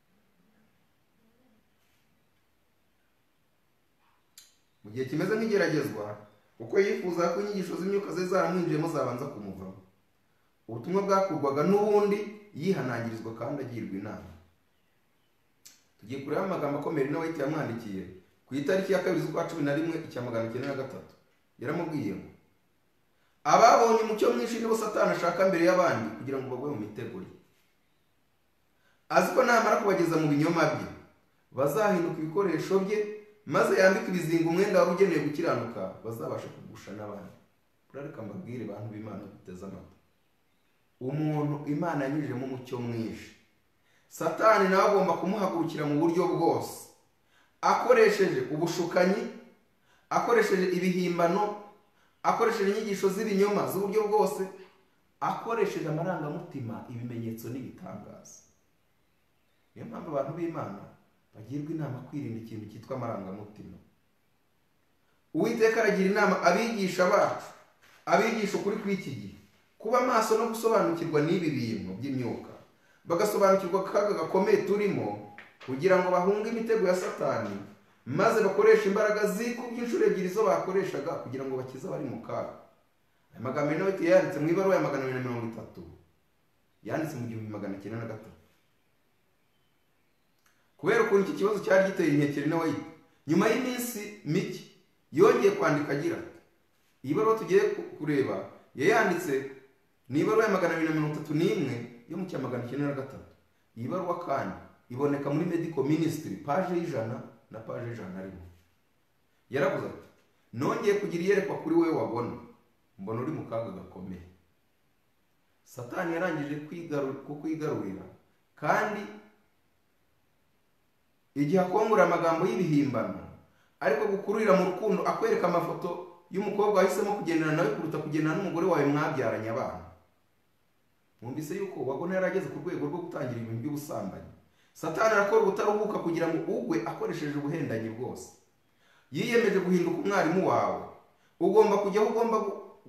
Speaker 1: Mu gihe kimeze nk'igeragezwa, kuko yifuza ko inyigisho z'imyuka zari zaramwinjiyemo zabanza kumuvamo, ubutumwa bwakurwaga n'ubundi yihanangirizwa kandi agirwa inama. Tugiye kureba amagambo akomeye Ellen White yamwandikiye ku itariki ya 2 z'ukwa 11 icya 1903. Yaramubwiye ngo ababonye umucyo mwinshi nibo Satani ashaka mbere y'abandi kugira ngo bagwe mu mitego ye. Azi ko namara kubageza mu binyoma bye bazahinduka ibikoresho bye, maze yambika ibizinga umwenda wari ugenewe gukiranuka bazabasha kugusha n'abandi. Urareka mbabwire bantu b'Imana guteza amatwi, umuntu Imana yanyujemo umucyo mwinshi, Satani nawe agomba kumuhagurukira mu buryo bwose, akoresheje ubushukanyi, akoresheje ibihimbano, akoresheje inyigisho z'ibinyoma z'uburyo bwose, akoresheje amarangamutima, ibimenyetso n'ibitangaza. Niyo mpamvu abantu b'Imana bagirwa inama kwirinda ikintu cyitwa amarangamutima. Uwiteka aragira inama abigisha bacu, abigisha ukuri kw'iki gihe, kuba maso no gusobanukirwa n'ibi bintu by'imyuka, bagasobanukirwa akaga gakomeye turimo, kugira ngo bahunge imitego ya Satani, maze bakoresha imbaraga zikubye inshuro ebyiri zo bakoreshaga kugira ngo bakize abari mu kaga. Aya magambo Ellen White yanditse mu ibaruwa ya 230 yanditse mu 1903. Kubera ukuntu iki kibazo cyari giteye inkeke Ellen White, nyuma y'iminsi mike yongeye kwandika agira ati iyi baruwa tugiye kureba yayanditse ni ibaruwa ya 231 yo mu cya 1903. Iyi baruwa kandi iboneka muri Medical Ministry page y'ijana na page y'ijana rimwe. Yaravuze ati nongeye kugira iyerekwa kuri wewe Wagona, mbona uri mu kaga gakomeye. Satani yarangije kwigarurira kandi igihe akongora amagambo y'ibihimbano, ariko gukururira mu rukundo akwereka amafoto y'umukobwa wahisemo kugendana nawe kuruta kugendana n'umugore wawe mwabyaranye abana. Mwumvise yuko Wagona yarageze ku rwego rwo gutangira ibintu by'ubusambanyi. Satani arakora ubutaruhuka kugira ngo ugwe akoresheje ubuhendanyi bwose. Yiyemeje guhinduka umwarimu wawe. Ugomba kujya aho ugomba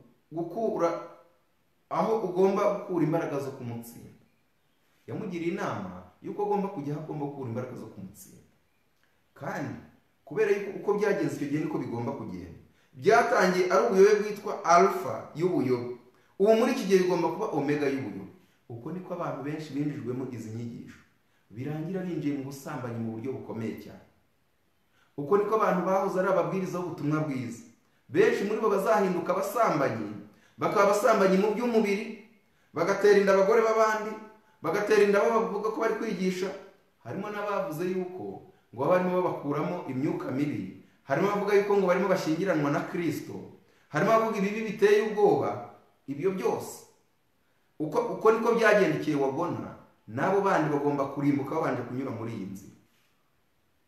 Speaker 1: gukura imbaraga zo kumutsinda. Yamugiriye inama yuko agomba kujya aho agomba gukura imbaraga zo kumutsinda. Kandi kubera yuko uko byagenze icyo gihe niko bigomba kugenda. Byatangiye ari ubuyobe bwitwa alpha y'ubuyobe. Ubu muri iki gihe bigomba kuba omega y'ubuyobe. Uko niko abantu benshi binjijwemo izi nyigisho, birangira binjiye mu busambanyi mu buryo bukomeye cyane. Uko niko abantu bahoze ari ababwiriza b'ubutumwa bwiza, benshi muri bo bazahinduka abasambanyi, bakaba abasambanyi mu by'umubiri, bagatera inda abagore b'abandi, bagatera inda abo bavuga ko bari kwigisha. Harimo n'abavuze yuko ngo barimo babakuramo imyuka mibi, harimo abavuga yuko ngo barimo bashyingiranwa na Kristo, harimo abavuga ibibi biteye ubwoba. Ibyo byose uko niko byagendekeye Wagona, nabo bandi bagomba kurimbuka babanje kunyura muri iyi nzira.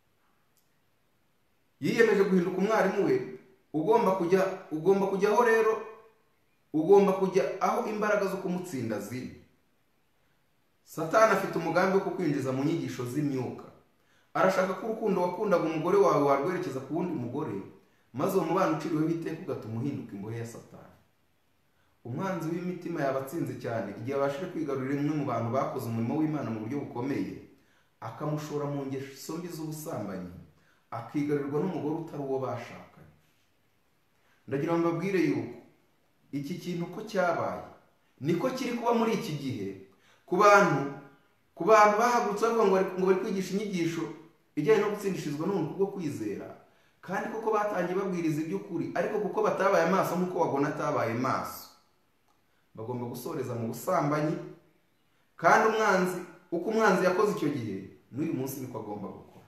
Speaker 1: yiyemeje guhinduka umwarimu we, ugomba kujyaho rero, ugomba kujya aho imbaraga zo kumutsinda ziri. Satani afite umugambi wo kukwinjiza mu nyigisho z'imyuka. Arashaka ko urukundo wakundaga umugore wawe warwerekeza ku wundi mugore, maze uwo mubano uciriweho iteka ugatuma uhinduka imbohe ya Satani. Umwanzi w'imitima yabatsinze cyane igihe abashije kwigarurira imwe mu bantu bakoze umurimo w'Imana mu buryo bukomeye, akamushora mu ngeso mbi z'ubusambanyi, akigarurirwa n'umugore utari uwo bashakanye. Ndagira ngo mbabwire yuko iki kintu ko cyabaye niko kiri kuba muri iki gihe ku bantu bahagurutse bavuga ngo bari kwigisha inyigisho ijyanye no gutsindishirizwa n'ubuntu bwo kwizera, kandi koko batangiye babwiriza iby'ukuri, ariko kuko batabaye amaso nk'uko wabona atabaye maso, bagomba gusoreza mu busambanyi. Kandi uko umwanzi yakoze icyo gihe, n'uyu munsi niko agomba gukora.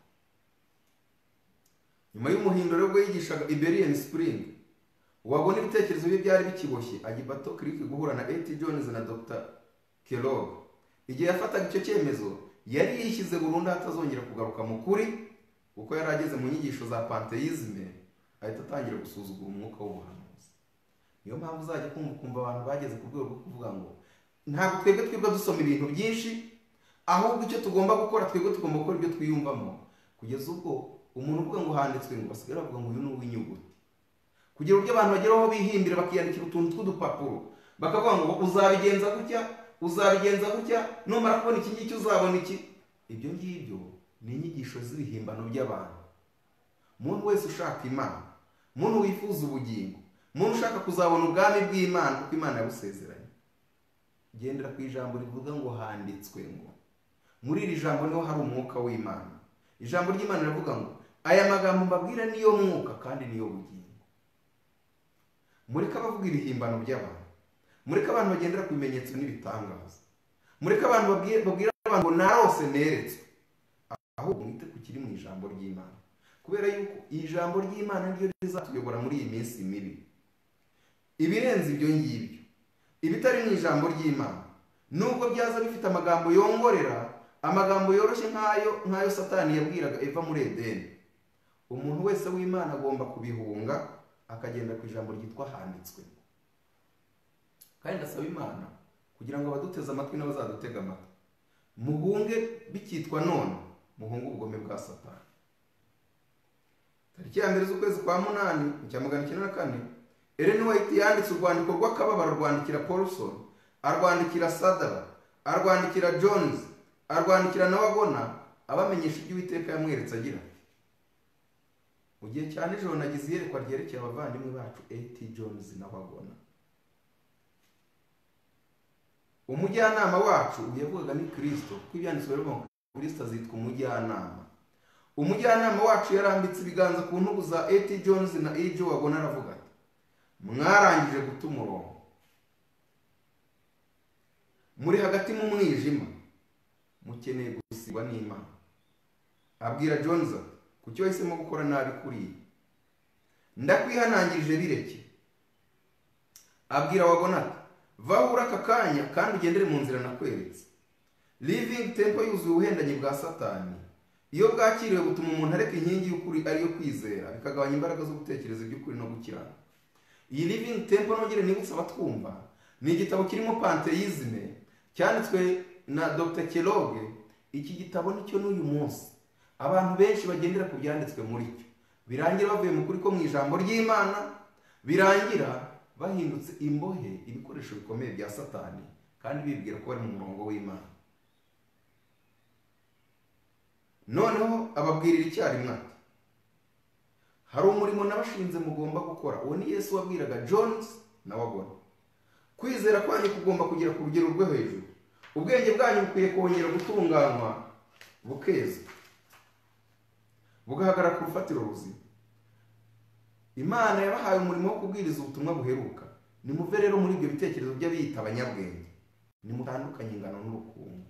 Speaker 1: Nyuma y'umuhindo rero ubwo yigishaga Iberian Spring, wabona ibitekerezo bye byari bikiboshye, ajya Battle Creek guhura na A.T. Jones na Dr. Kellogg. Igihe yafataga icyo cyemezo, yari yishyize burundu atazongera kugaruka mu kuri, kuko yari ageze mu nyigisho za pantheisme, ahita atangira gusuzugura umwuka w'ubuhanuzi. Niyo mpamvu uzajya kumva abantu bageze ku rwego rwo kuvuga ngo ntabwo twebwe dusoma ibintu byinshi, ahubwo icyo tugomba gukora tugomba gukora ibyo twiyumvamo, kugeza ubwo umuntu uvuga ngo handitswe ngo basigara bavuga ngo uyu ni uw'inyuguti, kugira uburyo abantu bageraho bihimbira bakiyandikira utuntu tw'udupapuro, bakavuga ngo uzabigenza gutya, numara kubona iki ngiki uzabona iki. Ibyo ngibyo ni inyigisho z'ibihimbano by'abantu. Umuntu wese ushaka Imana, umuntu wifuza ubugingo, umuntu ushaka kuzabona ubwami bw'Imana kuko Imana yabusezeranye, gendera ku ijambo rivuga ngo handitswe ngo. Muri iri jambo niho hari umwuka w'Imana. Ijambo ry'Imana rivuga ngo aya magambo mbabwira niyo mwuka kandi niyo bugingo. Mureke abavuga ibihimbano by'abantu, mureke abantu bagendera ku bimenyetso n'ibitangaza, mureke abantu babwira abantu ngo narose neretswe, ahubwo mwite ku kiri mu ijambo ry'Imana, kubera yuko ijambo ry'Imana niryo rizatuyobora muri iyi minsi mibi. Ibirenze ibyo ngibyo, ibitari mu ijambo ry'Imana, nubwo byaza bifite amagambo yongorera, amagambo yoroshye nk'ayo Satani yabwiraga Eva muri Edeni, umuntu wese w'Imana agomba kubihunga akagenda ku ijambo ryitwa handitswe. Kandi ndasaba Imana kugira ngo abaduteze amatwi n'abazadutega amatwi, muhunge bikitwa none, muhunge ubugome bwa Satani. Tariki ya mbere z'ukwezi kwa munani mu cya 1904, Ellen White yanditse urwandiko rw'akababaro, rwandikira Paulson, arwandikira Sadler, arwandikira Jones, arwandikira na Wagona, abamenyesha ibyo Uwiteka yamweretse agira ati: mu gihe cya nijoro nagize iyerekwa ryerekeye abavandimwe bacu A.T. Jones na Wagona. Umujyanama wacu yavugaga ni Kristo, kuko ibyanditswe bivuga ngo Kristo azitwa umujyanama. Umujyanama wacu yarambitse ibiganza ku ntugu za A.T. Jones na A.J. Wagona, aravuga ati: mwarangije guta umurongo, muri hagati mu mwijima, mukeneye gusigwa n'Imana. Abwira Jones ati: kuki wahisemo gukora nabi kuriya? Ndakwihanangirije bireke. Abwira Wagona ati: vahura aka kanya kandi ugendere mu nzira nakweretse. Living Temple yuzuye ubuhendanyi bwa Satani. Iyo bwakiriwe butuma umuntu areka inkingi y'ukuri ariyo kwizera, bikagabanya imbaraga zo gutekereza iby'ukuri no gukirana. Iyi Living Temple nongere nibutsa abatwumva, ni igitabo kirimo pantheisme cyanditswe na Dr. Kellogg. Iki gitabo nicyo n'uyu munsi abantu benshi bagendera ku byanditswe muri cyo, birangira bavuye mu kuri ko mu ijambo ry'Imana, birangira bahindutse imbohe, ibikoresho bikomeye bya Satani, kandi bibwira ko bari mu murongo w'Imana. Noneho ababwirira icyarimwe ati: hari umurimo nabashinze mugomba gukora. Uwo ni Yesu wabwiraga Jones na Wagona. Kwizera kwanyu kugomba kugera ku rugero rwo hejuru, ubwenge bwanyu bukwiye kongera gutunganywa bukeza, bugahagarara ku rufatiro ruzima. Imana yabahaye umurimo wo kubwiriza ubutumwa buheruka. Nimuve rero muri ibyo bitekerezo by'abiyita abanyabwenge, nimutandukanye ingano n'urukundo.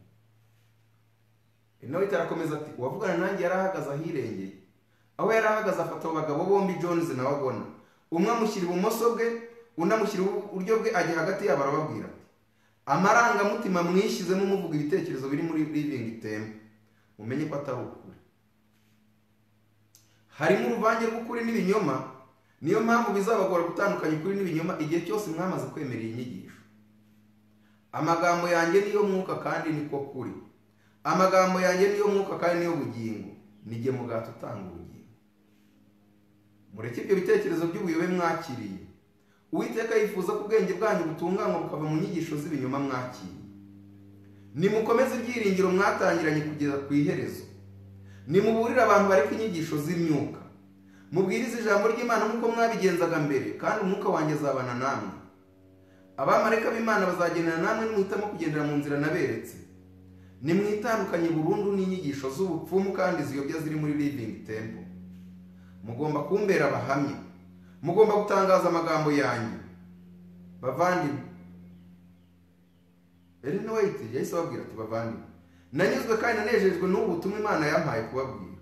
Speaker 1: Nawe itarakomeza ati: uwavugana nanjye yarahagaze ahirengeye, aho yarahagaze afata abo bagabo bombi Jones na Wagona, umwe amushyira ibumoso bwe, undi amushyira iburyo bwe, ajya hagati yabo arababwira ati: amarangamutima mwishyizemo muvuga ibitekerezo biri muri Living Temple, mumenye ko atari ukuri. harimo uruvange rw'ukuri n'ibinyoma. Niyo mpamvu bizabagora gutandukanya ukuri n'ibinyoma igihe cyose mwamaze kwemera iyi nyigisho. Amagambo yanjye niyo mwuka kandi niko kuri. Amagambo yanjye niyo mwuka kandi niyo bugingo. Nijye mugati utanga ubugingo. Mureke ibyo bitekerezo by'ubuyobe mwakiriye. Uwiteka yifuza ko ubwenge bwanyu butunganywa bukava mu nyigisho z'ibinyoma mwakiriye. Nimukomeze ibyiringiro mwatangiranye kugeza ku iherezo. Nimuburire abantu bareka inyigisho z'imyuka. Mubwirize ijambo ry'Imana nk'uko mwabigenzaga mbere, kandi umwuka wanjye azabana namwe. Abamarayika b'Imana bazagendana namwe nimuhitamo kugendera mu nzira naberetse. Nimwitandukanye burundu n'inyigisho z'ubupfumu kandi ziyobya ziri muri Living Temple. Mugomba kumbera abahamya. Mugomba gutangaza amagambo yanyu. Bavandimwe, Ellen White yahise ababwira ati, bavandimwe, nanyuzwe kandi nanejejwe n'ubu butumwa Imana yampaye kubabwira.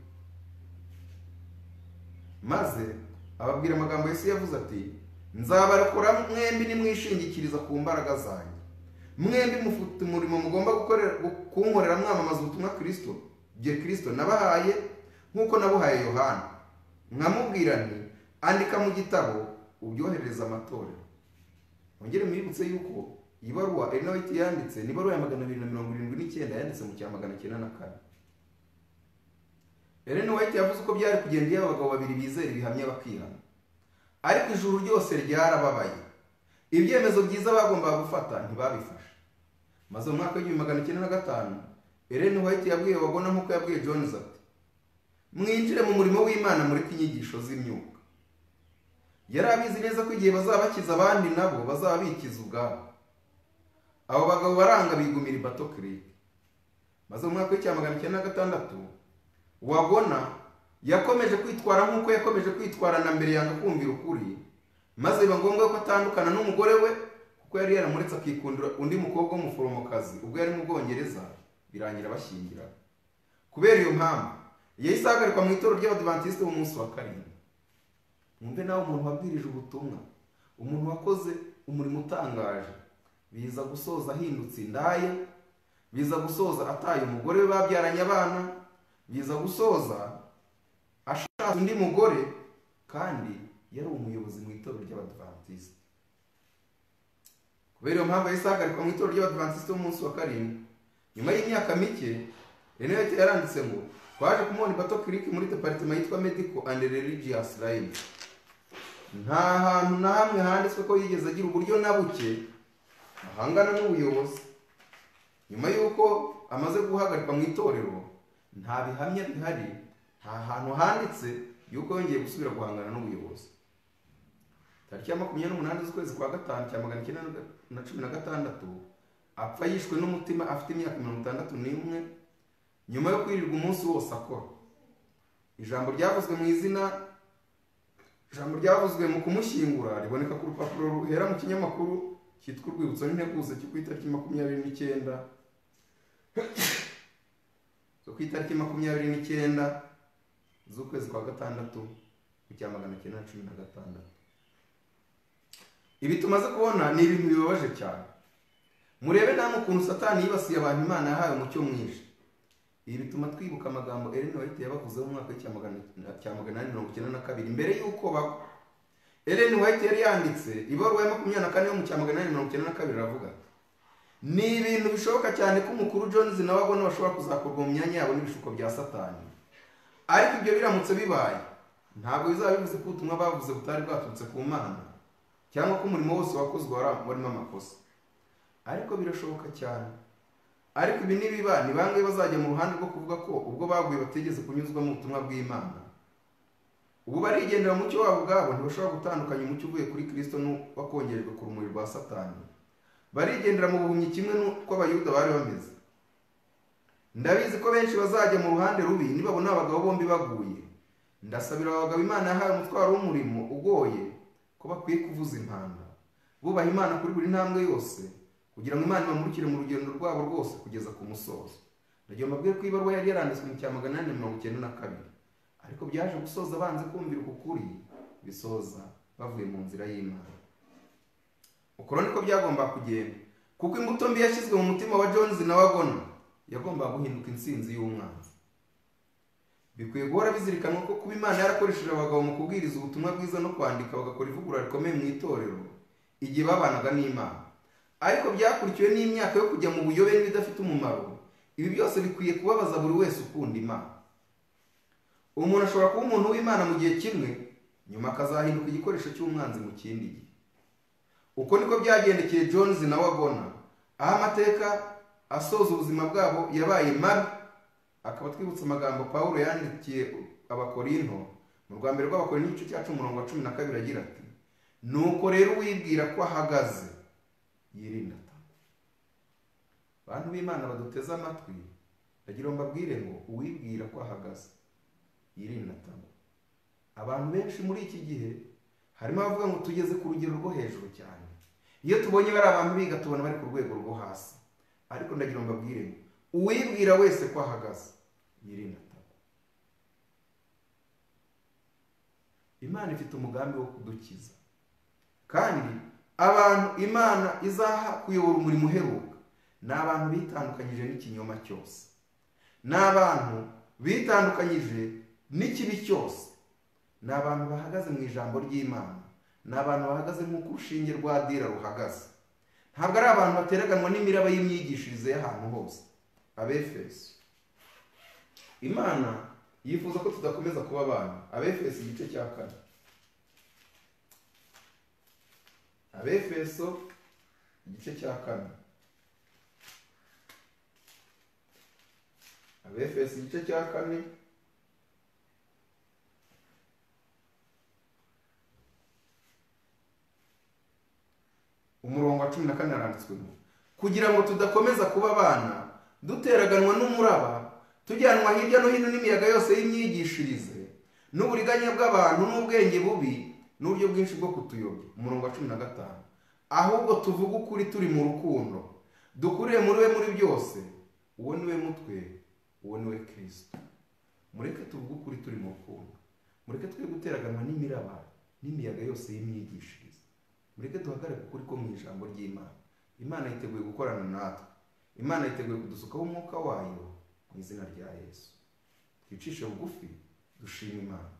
Speaker 1: Maze ababwira amagambo Yesu yavuze ati, nzabarokora mwembi nimwishingikiriza ku mbaraga zanjye. Mwembi mufite umurimo mugomba kunkorera mwamamaza ubutumwa Kristo, bye Kristo nabahaye nk'uko nabuhaye Yohana. Nkamubwira nti, andika mu gitabo ubyoherereza amatorero. Ongere mwibutse yuko ibaruwa Ellen White yanditse ni ibaruwa ya 279 yanditse mu cya 1904. Ellen White yavuze ko byari kugenda iyo abagabo babiri bizera ibihamya bakihana. Ariko ijuru ryose ryarababaye. Ibyemezo byiza bagombaga gufata ntibabifashe. Maze mu mwaka wa 1905 Ellen White yabwiye abagona nk'uko yabwiye Jones ati, mwinjire mu murimo w'Imana muri inyigisho z'imyuka. Yari abizi neza ko igihe bazabakiza abandi nabo bazaba bikiza ubwabo. Abo bagabo baranga bigumira i Battle Creek. Maze mu mwaka wa 1906 Wagona yakomeje kwitwara nk'uko yakomeje kwitwara na mbere, yanga kumvira ukuri, maze biba ngombwa ko atandukana n'umugore we kuko yari yaramuretse akikundira undi mukobwa w'umuforomokazi ubwo yari mu Bwongereza, birangira bashyingira. Kubera iyo mpamvu yahise ahagarikwa mu itorero ry'Abadiventiste b'umunsi wa karindwi. Mwumve nawe umuntu wabwirije ubutumwa, umuntu wakoze umurimo utangaje, biza gusoza ahindutse indaya, biza gusoza ataye umugore we babyaranye abana, biza gusoza ashaka undi mugore, kandi yari umuyobozi mu itorero ry'Abadiventiste. Kubera iyo mpamvu yahise ahagarikwa mu itorero ry'Abadiventiste b'umunsi wa karindwi. Nyuma y'imyaka mike Ellen White yaranditse ngo, twaje kumubona i Battle Creek muri departement yitwa Medical and Religious Line. Nta hantu na hamwe handitswe ko yigeze agira uburyo na buke ahangana n'ubuyobozi. Nyuma y'uko amaze guhagarikwa mu itorero, nta bihamya bihari, nta hantu handitse yuko yongeye gusubira guhangana n'ubuyobozi. Tariki ya 28 z'ukwezi kwa gatanu cya 1916 apfa yishwe n'umutima afite imyaka 61 nyuma yo kwirirwa umunsi wose akora. Ijambo ryavuzwe mu kumushyingura riboneka ku rupapuro ruhera mu kinyamakuru cyitwa Urwibutso n'Integuza cyo ku itariki 29 z'ukwezi kwa gatandatu mu cya 1916. Ibi tumaze kubona ni ibintu bibabaje cyane. Murebe namwe ukuntu Satani yibasiye abantu Imana yahaye umucyo mwinshi. Ibi bituma twibuka amagambo Ellen White yabavuze mu mwaka wa 1892 mbere y'uko bagwa. Ellen White yari yanditse ibaruwa ya 24 yo mu cya 1892 aravuga ati, ni ibintu bishoboka cyane ko umukuru Jones na Wagona bashobora kuzakorwa mu myanya yabo n'ibishuko bya Satani. Ariko ibyo biramutse bibaye, ntabwo bizaba bivuze ko ubutumwa bavuze butari bwaturutse ku Mana, cyangwa ko umurimo wose wakozwe warimo amakosa. Ariko birashoboka cyane. Ariko ibi nibiba, ni bangahe bazajya mu ruhande rwo kuvuga ko ubwo baguye bategeze kunyuzwa mu butumwa bw'Imana? Ubu barigendera mu cyo wabo ubwabo, ntibashobora gutandukanya umucyo uvuye kuri Kristo n'uwakongerejwe ku rumuri rwa Satani. Barigendera mu buhumyi kimwe n'uko abayuda bari bameze. Ndabizi ko benshi bazajya mu ruhande rubi nibabona abagabo bombi baguye. Ndasabira abagabo Imana yahaye umutwaro w'umurimo ugoye ko bakwiye kuvuza impanda, bubaha Imana kuri buri ntambwe yose, kugira ngo Imana ibamurikire mu rugendo rwabo rwose kugeza ku musozo. Ndagiye mbabwire ko ibaruwa yari yaranditswe mu cya 1892, ariko byaje gusoza banze kumvira ukuri, bisoza bavuye mu nzira y'Imana. Ukuri niko byagomba kugenda, kuko imbuto mbi yashyizwe mu mutima wa Jones na Wagona yagomba guhinduka insinzi y'umwanzi. bikwiye guhora bizirikanwa ko kuba Imana yarakoresheje abagabo mu kubwiriza ubutumwa bwiza no kwandika bagakora ivugurura rikomeye mu itorero igihe babanaga n'Imana, ariko byakurikiwe n'imyaka yo kujya mu buyobe n'ibidafite umumaro. Ibi byose bikwiye kubabaza buri wese ukunda Imana. Umuntu ashobora kuba umuntu w'Imana mu gihe kimwe, nyuma akazahinduka igikoresho cy'umwanzi mu kindi gihe. Uko niko byagendekeye Jones na Wagona, aho amateka asoza ubuzima bwabo yabaye mabi. Akaba twibutsa amagambo Pawulo yandikiye Abakorinto mu rwa mbere rw'Abakorinto igice cya 10:12 agira ati, nuko rero uwibwira ko ahagaze yirinda atagwa. Bantu b'Imana baduteze amatwi, ndagira ngo mbabwire ngo uwibwira ko ahagaze yirinda atagwa. Abantu benshi muri iki gihe harimo abavuga ngo tugeze ku rugero rwo hejuru cyane, iyo tubonye bari abantu biga tubona bari ku rwego rwo hasi. Ariko ndagira ngo mbabwire ngo uwibwira wese ko ahagaze yirinda atagwa. Imana ifite umugambi wo kudukiza, kandi abantu Imana izaha kuyobora umurimo uheruka ni abantu bitandukanyije n'ikinyoma cyose, ni abantu bitandukanyije n'ikibi cyose, ni abantu bahagaze mu ijambo ry'Imana, ni abantu bahagaze nk'uko urushinge rwa dira ruhagaze. Ntabwo ari abantu bateraganwa n'imiraba y'imyigishirize y'ahantu hose. Abefeso, Imana yifuza ko tudakomeza kuba abana. Abefeso igice cya 4. Abefeso igice cya 4. Abefeso igice cya 4 umurongo wa 14 aranditswemo, kugira ngo tudakomeza kuba abana duteraganwa n'umuraba, tujyanwa hirya no hino n'imiyaga yose y'imyigishirize n'uburiganya bw'abantu n'ubwenge bubi n'uburyo bwinshi bwo kutuyobya. Umurongo wa 15, ahubwo tuvuga ukuri turi mu rukundo, dukurire muri we muri byose, uwo niwe mutwe, uwo niwe Kristo. Mureke tuvuge ukuri turi mu rukundo, mureke twe guteraganwa n'imiraba n'imiyaga yose y'imyigishirize, mureke duhagarare kuri ko mu ijambo ry'Imana. Imana yiteguye gukorana natwe, Imana yiteguye kudusukaho umwuka wayo mu izina rya Yesu. Twicishe bugufi dushima Imana.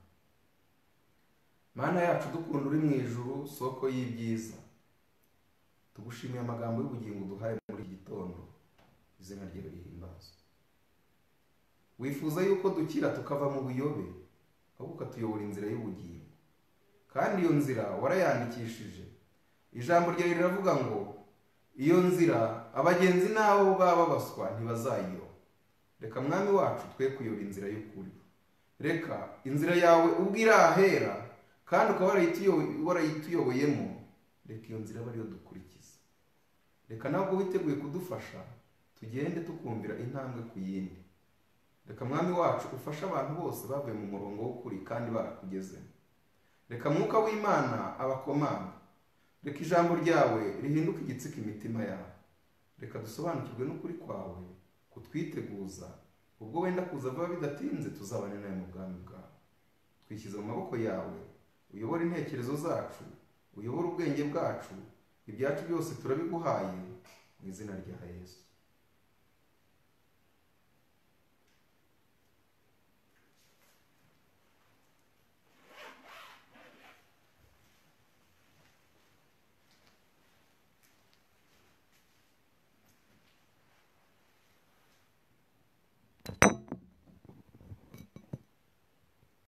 Speaker 1: Mana yacu dukunda uri mu ijuru, soko y'ibyiza, tugushimiye amagambo y'ubugingo duhaye muri iki gitondo, izina ryawe rihimbazwe. Wifuza yuko dukira tukava mu buyobe, ahubwo ukatuyobora inzira y'ubugingo, kandi iyo nzira warayandikishije. Ijambo ryawe riravuga ngo iyo nzira abagenzi nabo baba baswa ntibazayiyoba. Reka mwami wacu twe kuyoba inzira y'ukuri, reka inzira yawe ubwo irahera kandi ukaba warayituyoboyemo, reka iyo nzira abe ariyo dukurikiza. Reka nabwo witeguye kudufasha tugende tukumvira intambwe ku yindi. Reka mwami wacu ufashe abantu bose bavuye mu murongo w'ukuri kandi barakugezemo. Reka mwuka w'Imana abakomanga, reka ijambo ryawe rihinduke igitsika imitima yabo. Reka dusobanukirwe n'ukuri kwawe kutwiteguza ubwo wenda kuza vuba bidatinze tuzabane nawe mu bwami bwawe. Twishyize mu maboko yawe, uyobore intekerezo zacu, uyobore ubwenge bwacu, ibyacu byose turabiguhaye mu izina rya Yesu.